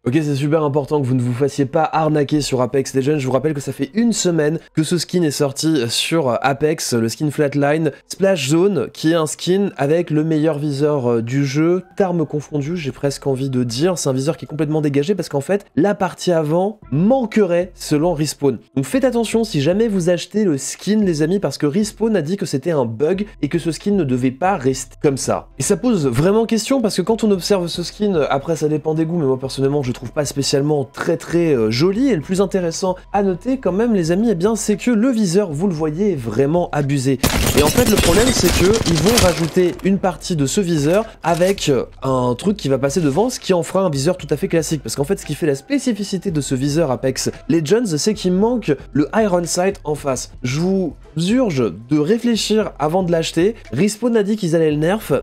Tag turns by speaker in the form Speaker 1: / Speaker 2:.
Speaker 1: Ok, c'est super important que vous ne vous fassiez pas arnaquer sur Apex Legends. Je vous rappelle que ça fait une semaine que ce skin est sorti sur Apex, le skin Flatline Splash Zone, qui est un skin avec le meilleur viseur du jeu, armes confondues, j'ai presque envie de dire. C'est un viseur qui est complètement dégagé parce qu'en fait, la partie avant manquerait selon Respawn. Donc faites attention si jamais vous achetez le skin, les amis, parce que Respawn a dit que c'était un bug et que ce skin ne devait pas rester comme ça. Et ça pose vraiment question parce que quand on observe ce skin, après ça dépend des goûts, mais moi personnellement je trouve pas spécialement très joli, et le plus intéressant à noter quand même les amis, eh bien c'est que le viseur, vous le voyez, est vraiment abusé. Et en fait le problème c'est que ils vont rajouter une partie de ce viseur avec un truc qui va passer devant, ce qui en fera un viseur tout à fait classique, parce qu'en fait ce qui fait la spécificité de ce viseur Apex Legends, c'est qu'il manque le Iron Sight en face. Je vous urge de réfléchir avant de l'acheter. Respawn a dit qu'ils allaient le nerf,